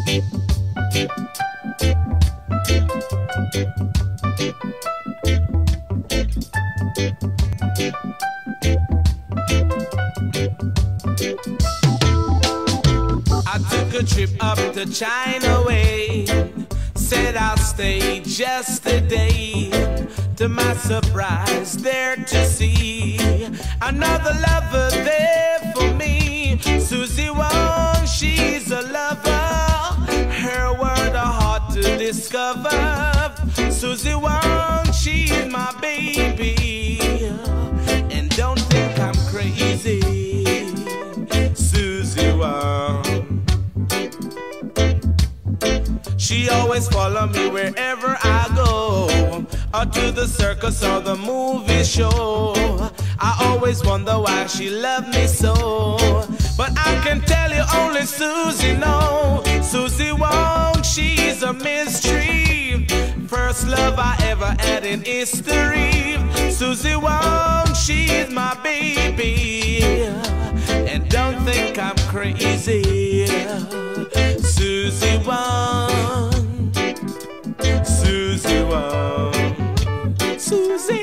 I took a trip up to China way, said I'll stay just a day. To my surprise, there to see another lover there for me. Suzy Wong, she's a lover, her word a heart to discover. Suzy Wong, she's my baby, and don't think I'm crazy. Suzy Wong, she always follow me wherever I go, or to the circus or the movie show. I always wonder why she loved me so, but I can tell you only Suzy knows. Suzy Wong, she's a mystery, first love I ever had in history. Suzy Wong, she's my baby, and don't think I'm crazy. Suzy Wong, Suzy Wong, Suzy.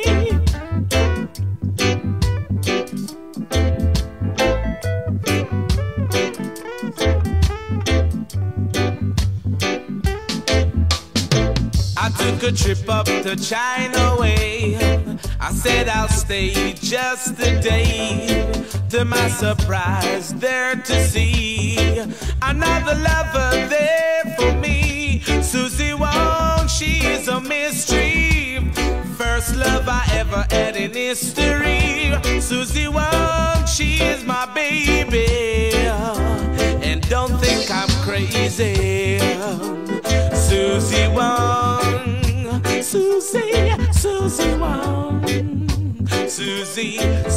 I took a trip up to China way, I said I'll stay just a day. To my surprise, there to see another lover there for me. Suzy Wong, she's a mystery, first love I ever had in history. Suzy Wong, she is my baby, and don't think I'm crazy. Suzy Wong, Suzy, Suzy Wong, Suzy,